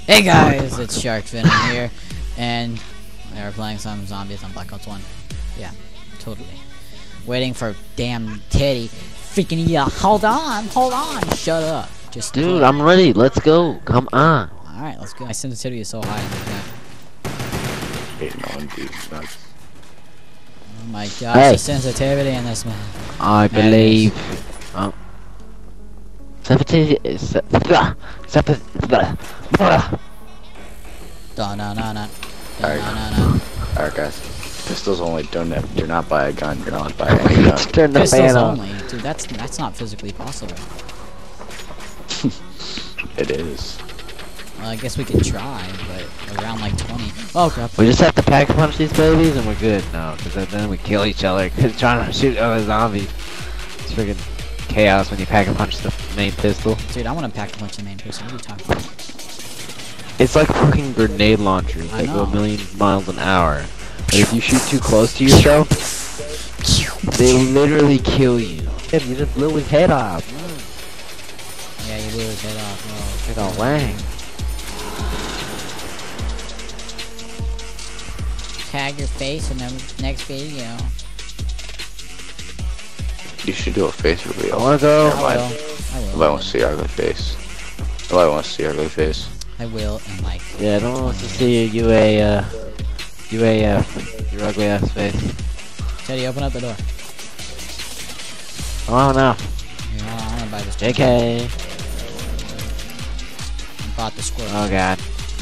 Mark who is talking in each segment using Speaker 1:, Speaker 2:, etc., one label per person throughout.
Speaker 1: Hey guys, it's Shark Venom here, and we're playing some zombies on Black Ops 1. Yeah, totally. Waiting for damn Teddy. Freaking yeah, hold on, shut up. Just
Speaker 2: dude, I'm ready, let's go, come on.
Speaker 1: Alright, let's go. My sensitivity is so high in the game. Oh my gosh,
Speaker 2: hey.
Speaker 1: the sensitivity in this man.
Speaker 2: I believe. Sensitivity is.
Speaker 1: No.
Speaker 3: Alright guys, pistols only, do not buy a gun, you're not buying any gun.
Speaker 2: Turn the
Speaker 1: Pistols
Speaker 2: fan on.
Speaker 1: only, dude, that's not physically possible.
Speaker 3: It is.
Speaker 1: Well, I guess we could try, but around like 20. Oh crap.
Speaker 2: We just have to pack punch these babies and we're good. No, because then we kill each other. Cause trying to shoot other zombies. It's freaking chaos when you pack and punch the main pistol.
Speaker 1: Dude, I want to pack a bunch of main pistol. What are you talking about?
Speaker 2: It's like fucking grenade launchers that go a million miles an hour. But if you shoot too close to yourself, they literally kill you. You just blew his head off.
Speaker 1: Yeah, you blew his head off.
Speaker 2: Like a wang.
Speaker 1: Tag your face in the next video.
Speaker 3: You should do a face reveal.
Speaker 2: I wanna go.
Speaker 1: I will.
Speaker 3: Nobody wants to see your ugly face. Nobody wants to see your ugly face.
Speaker 1: I will, and like.
Speaker 2: Yeah, I don't want to see your UAF, your ugly ass face.
Speaker 1: Teddy, open up the door.
Speaker 2: Oh no.
Speaker 1: Yeah, I wanna buy this.
Speaker 2: JK.
Speaker 1: I bought the squirrel.
Speaker 2: Oh god.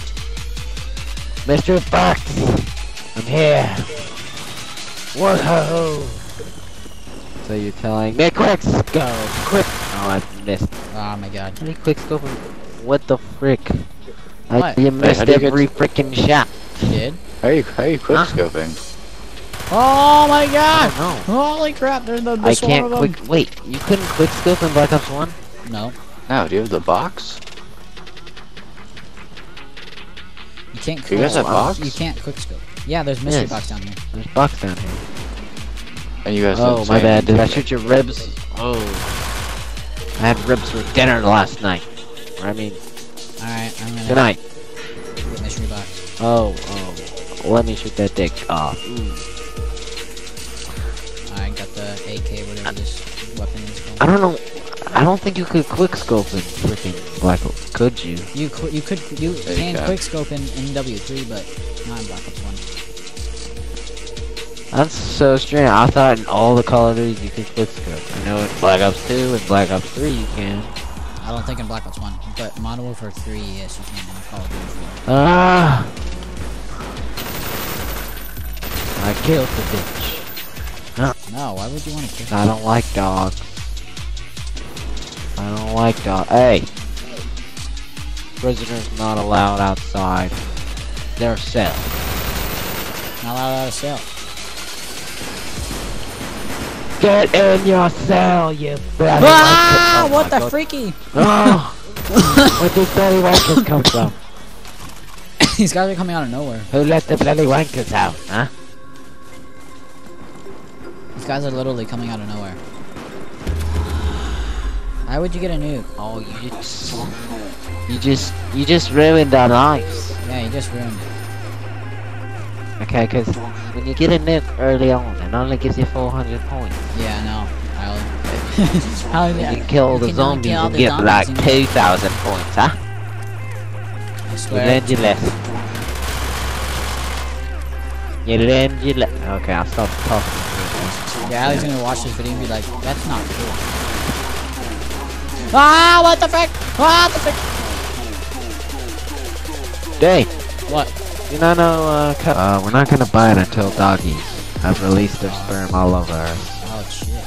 Speaker 2: Mr. Fox! I'm here! Whoa! So you're telling me quick go! Quick! Oh, I missed.
Speaker 1: Oh my god.
Speaker 2: How many quick scope? What the frick?
Speaker 1: What?
Speaker 2: You missed
Speaker 3: how do you
Speaker 2: every frickin' shot.
Speaker 1: You did?
Speaker 3: How are you quick scoping?
Speaker 1: Oh my god!
Speaker 2: No.
Speaker 1: Holy crap, there's the
Speaker 2: I
Speaker 1: swarm
Speaker 2: can't
Speaker 1: of
Speaker 2: quick.
Speaker 1: them.
Speaker 2: Wait, you couldn't quick scope in Black Ops 1?
Speaker 1: No.
Speaker 3: No, do you have the box?
Speaker 1: You can't
Speaker 3: You guys have box?
Speaker 1: You can't quickscope. Yeah, there's mystery
Speaker 2: Yes.
Speaker 1: box down here.
Speaker 2: There's box down here.
Speaker 3: And you guys
Speaker 2: Oh,
Speaker 3: have the
Speaker 2: my
Speaker 3: same-
Speaker 2: bad. Did I shoot your ribs? Oh. I had ribs for dinner last night. Or, I mean,
Speaker 1: Alright, I'm gonna
Speaker 2: tonight.
Speaker 1: get mystery box.
Speaker 2: Oh. Let me shoot that dick off.
Speaker 1: I got the AK, whatever this weapon is called.
Speaker 2: I don't know. I don't think you could quickscope in freaking Black Ops. Could you?
Speaker 1: You can
Speaker 3: you can.
Speaker 1: quickscope in W3, but not in Black Ops 1.
Speaker 2: That's so strange. I thought in all the Call of Duty you could quickscope. I know in Black Ops 2 and Black Ops 3 you can.
Speaker 1: I don't think in Black Ops 1, but Modern Warfare 3, yes, you can in Call of Duty 3.
Speaker 2: Ah! I killed the bitch.
Speaker 1: No, why would you want to kill
Speaker 2: I don't like dogs. I don't like dogs. Hey! Prisoners not allowed outside their cell.
Speaker 1: Not allowed out of cell.
Speaker 2: Get in your cell, you bloody
Speaker 1: Ah!
Speaker 2: wankers.
Speaker 1: What
Speaker 2: my
Speaker 1: the
Speaker 2: God.
Speaker 1: freaky?
Speaker 2: Oh! Where did bloody wankers come from?
Speaker 1: These guys are coming out of nowhere.
Speaker 2: Who let the bloody wankers out, huh?
Speaker 1: These guys are literally coming out of nowhere. Why would you get a nuke?
Speaker 2: Oh, you just ruined our lives.
Speaker 1: Yeah, you just ruined it.
Speaker 2: Okay, because when you get a nuke early on, it only gives you 400 points.
Speaker 1: Yeah, no.
Speaker 2: When you kill the zombies, you get like 2,000 points, huh?
Speaker 1: I
Speaker 2: You
Speaker 1: swear.
Speaker 2: learned your lesson. You learned your lesson. Okay, I'll stop talking.
Speaker 1: Yeah, Ali's gonna watch this video and be like, that's not cool. Ah, what the frick? What the frick?
Speaker 2: Dave,
Speaker 1: What?
Speaker 2: you know, we're not gonna buy it until doggies have released their sperm all over us.
Speaker 1: Oh, shit.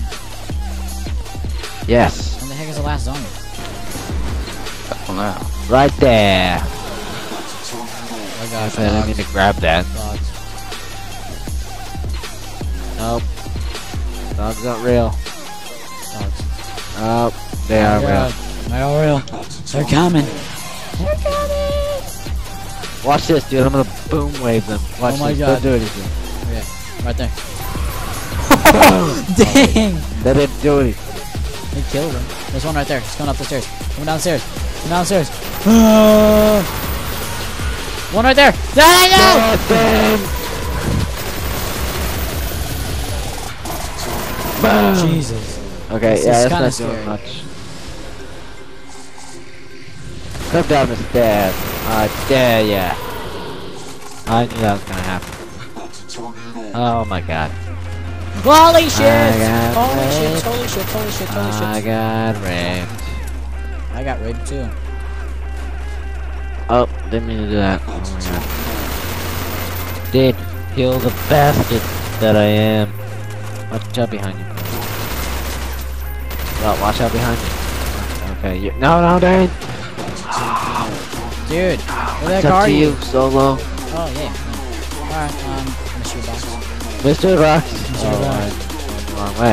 Speaker 2: Yes,
Speaker 1: When the heck is the last zombie?
Speaker 3: Well, now.
Speaker 2: right there.
Speaker 1: Oh, gosh,
Speaker 2: I didn't mean to grab that.
Speaker 1: dogs.
Speaker 2: Nope. Dogs aren't real.
Speaker 1: Dogs.
Speaker 2: Oh, they are real.
Speaker 1: They are real. They're coming.
Speaker 2: Watch this, dude. I'm gonna boom wave them. Watch
Speaker 1: Oh my
Speaker 2: this.
Speaker 1: God.
Speaker 2: Don't do anything.
Speaker 1: Yeah, right there. Dang!
Speaker 2: They didn't do anything.
Speaker 1: They killed him. There's one right there. He's going up the stairs. Coming downstairs. Come downstairs. Ah! One right there. No!
Speaker 2: Boom.
Speaker 1: Jesus.
Speaker 2: Okay,
Speaker 1: This
Speaker 2: yeah,
Speaker 1: is
Speaker 2: that's
Speaker 1: kinda
Speaker 2: not
Speaker 1: scary.
Speaker 2: doing much. Come down the stairs. There, yeah. I knew that was gonna happen. Oh my god.
Speaker 1: Holy shit!
Speaker 2: got
Speaker 1: Holy shit!
Speaker 2: raped.
Speaker 1: Holy shit! Holy shit! Holy
Speaker 2: I
Speaker 1: shit!
Speaker 2: got raped.
Speaker 1: I got raped too.
Speaker 2: Oh, didn't mean to do that. Oh my god. Did kill the bastard that I am. Watch out behind you. Well, watch out behind you. Okay, you. No, Dane.
Speaker 1: Dude, where the
Speaker 2: It's
Speaker 1: heck
Speaker 2: up
Speaker 1: are
Speaker 2: to
Speaker 1: you?
Speaker 2: you, Solo.
Speaker 1: Oh yeah. Alright, Mr. Box.
Speaker 2: Mr. Rocks.
Speaker 1: Mr.
Speaker 2: Oh,
Speaker 1: Rocks.
Speaker 2: I went the wrong way.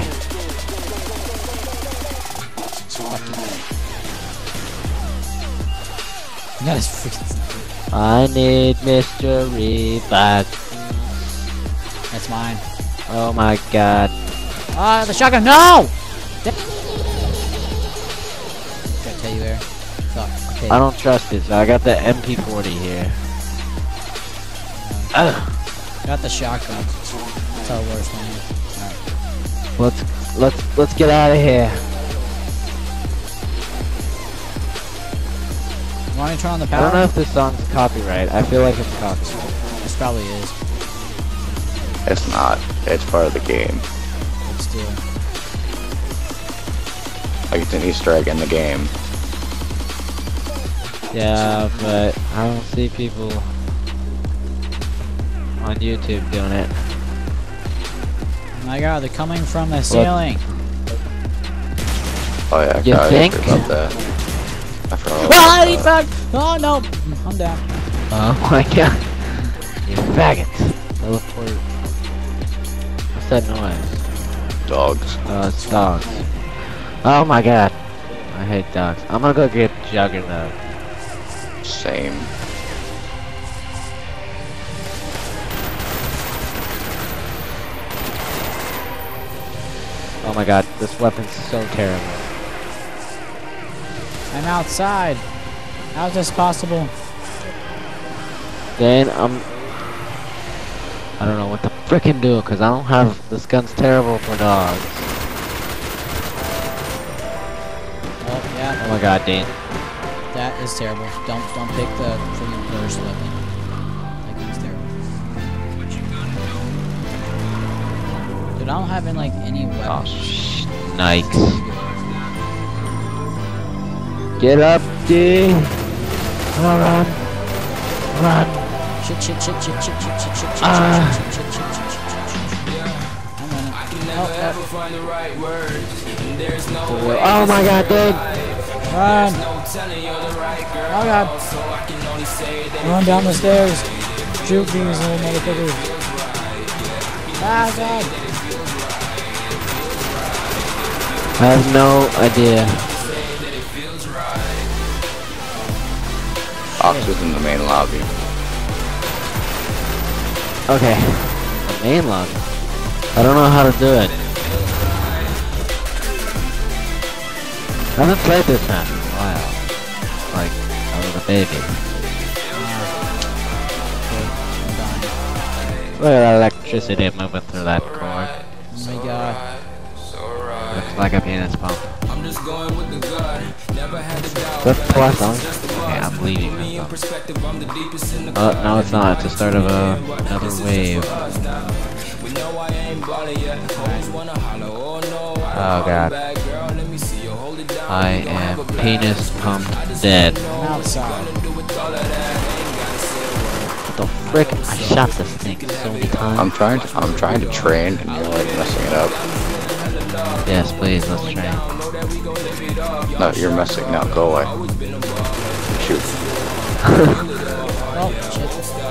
Speaker 1: That is freaking.
Speaker 2: I need mystery box.
Speaker 1: That's mine.
Speaker 2: Oh my god.
Speaker 1: Ah, the shotgun. No! Gotta tell you where. Fuck. Okay.
Speaker 2: I don't trust it, so I got the MP40 here. Ugh.
Speaker 1: Got the shotgun. That's our worst one here.
Speaker 2: Let's get out of here.
Speaker 1: Want me to turn on the
Speaker 2: I
Speaker 1: power?
Speaker 2: don't know if this song's copyright. I feel like it's copyright.
Speaker 1: This probably is.
Speaker 3: It's not. It's part of the game.
Speaker 1: But still.
Speaker 3: Like it's an Easter egg in the game.
Speaker 2: Yeah, but I don't see people on YouTube doing it.
Speaker 1: Oh my god, they're coming from the ceiling.
Speaker 3: Oh yeah,
Speaker 2: You
Speaker 3: I
Speaker 2: think?
Speaker 3: forgot about that. I forgot about
Speaker 1: Ah, he
Speaker 3: that.
Speaker 1: fucked! Oh no! I'm down.
Speaker 2: Oh my god. You faggot. Teleport. What's that noise?
Speaker 3: Dogs.
Speaker 2: Oh, it's dogs. Oh my god. I hate dogs. I'm gonna go get Juggernaut.
Speaker 3: Same.
Speaker 2: Oh my god, this weapon's so terrible.
Speaker 1: I'm outside. How's this possible?
Speaker 2: Then I don't know what to frickin' do, cause I don't have, this gun's terrible for dogs.
Speaker 1: Oh yeah,
Speaker 2: Oh my god, Dane.
Speaker 1: that is terrible. Don't pick the freaking burst weapon. That gun's terrible. Dude, I don't have like any
Speaker 2: Oh,
Speaker 1: weapons.
Speaker 2: Nikes. Get up, D. Run. Run.
Speaker 1: Shit. I'm running.
Speaker 2: Oh my god, dude.
Speaker 1: Run! Oh god! Run down the stairs! Juke these little motherfuckers! Ah god!
Speaker 2: I have no idea.
Speaker 3: Ox is in the main lobby.
Speaker 2: Okay. The main lobby. I don't know how to do it. I haven't played this map in a while. Like, I was a baby. Look at that electricity moving through that cord.
Speaker 1: Oh my god.
Speaker 2: Looks like a penis pump. That's the last song? Okay, I'm leaving this song. Oh, no it's not. It's the start of another wave. Oh god. I am penis pumped dead.
Speaker 1: I'm outside.
Speaker 2: What the frick? I shot this thing so many times.
Speaker 3: I'm trying to train and you're like messing it up.
Speaker 2: Yes, please, let's train.
Speaker 3: No, you're messing. No, go away. Shoot.
Speaker 1: Oh shit.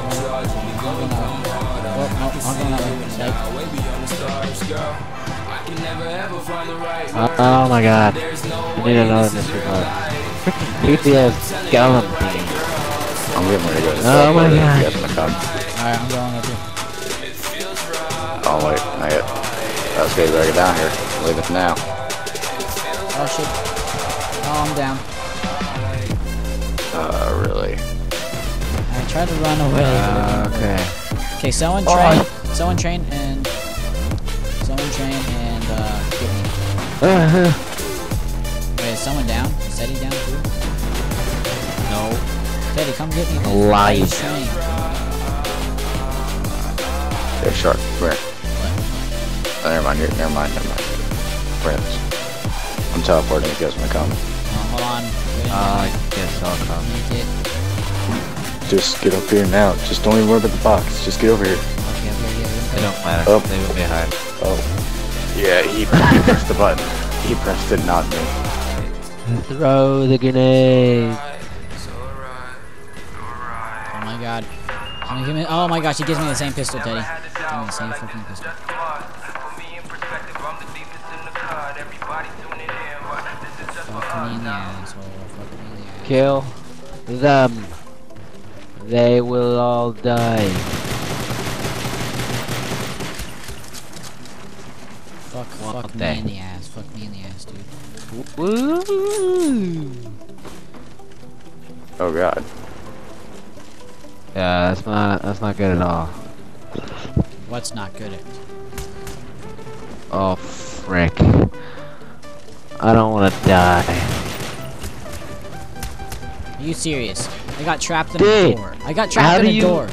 Speaker 1: I'm going that way.
Speaker 2: Oh my god. I need another mystery box. Freaking creepy ass golem thingy.
Speaker 3: I'm getting ready to go to
Speaker 2: Oh my
Speaker 3: You
Speaker 2: god.
Speaker 3: guys wanna come?
Speaker 1: Alright, I'm going with you.
Speaker 3: Oh wait, not yet. Let's get ready down here. Leave it now.
Speaker 1: Oh shit. Oh, I'm down.
Speaker 3: Really?
Speaker 1: I tried to run away.
Speaker 2: Okay.
Speaker 1: Okay, someone
Speaker 2: Oh,
Speaker 1: train and get me. Wait, is someone down? Is Teddy down too? No. Teddy, come get me.
Speaker 2: Life.
Speaker 1: Train.
Speaker 3: Hey, Shark, come here. Oh, never mind. Friends. I'm teleporting. You guys wanna come?
Speaker 1: Hold on. Wait a
Speaker 2: I
Speaker 1: minute.
Speaker 2: guess I'll come.
Speaker 1: Make it.
Speaker 3: Just get up here now. Just don't even worry about the box. Just get over here.
Speaker 1: Okay,
Speaker 2: It don't matter.
Speaker 3: Oh.
Speaker 2: They will be high.
Speaker 3: Oh. Yeah, he pressed the button. He pressed it, not me.
Speaker 2: Throw the grenade.
Speaker 1: Oh my god. Oh my gosh, he gives me the same pistol, Teddy. Give me the same fucking pistol. Fuck me in the asshole. Fuck me in the ass.
Speaker 2: Kill them. They will all die.
Speaker 1: Fuck me
Speaker 2: day.
Speaker 1: in the ass. Fuck me in the ass, dude.
Speaker 2: Woo!
Speaker 3: Oh god.
Speaker 2: Yeah, that's not good at all.
Speaker 1: What's not good at?
Speaker 2: Oh frick. I don't wanna die.
Speaker 1: Are you serious? I got trapped in
Speaker 2: Dude,
Speaker 1: a door. I got
Speaker 2: how
Speaker 1: trapped
Speaker 2: do
Speaker 1: in a
Speaker 2: you-
Speaker 1: door.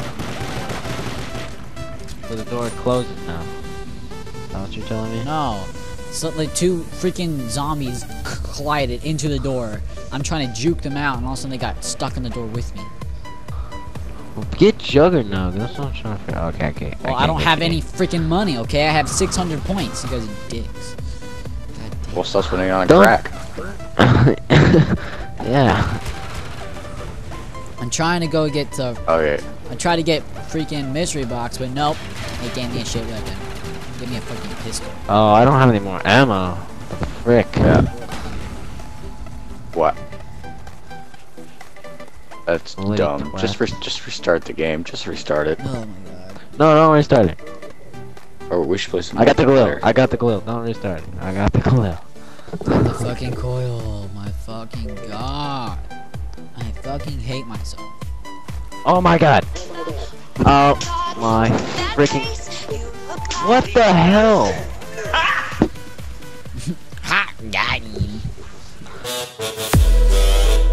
Speaker 2: So the door closes now. Is that what you're telling me?
Speaker 1: No. So like two freaking zombies collided into the door. I'm trying to juke them out, and all of a sudden they got stuck in the door with me.
Speaker 2: Well, get Juggernaut. That's what I'm trying to figure out. Okay.
Speaker 1: Well, I don't have any freaking money, okay? I have 600 points. You guys are dicks. God damn.
Speaker 3: Well, stop spending it on
Speaker 2: Don't-
Speaker 3: crack.
Speaker 2: Yeah.
Speaker 1: I'm trying to go get to.
Speaker 3: Okay.
Speaker 1: I tried to get freaking mystery box, but nope. They gave me a shit weapon. Give me a fucking pistol.
Speaker 2: Oh, I don't have any more ammo. What the frick?
Speaker 3: Yeah. What? That's
Speaker 2: Holy
Speaker 3: dumb.
Speaker 2: crap.
Speaker 3: Just restart the game. Just restart it.
Speaker 1: Oh my god.
Speaker 2: No, don't restart it.
Speaker 3: Or we should play some.
Speaker 2: I got the glue.
Speaker 3: multiplayer.
Speaker 2: I got the glue. Don't restart it. I got the glue.
Speaker 1: The fucking coil. My fucking god. I fucking hate myself.
Speaker 2: Oh my god. Oh my freaking. What the hell?
Speaker 1: Ha! Got him.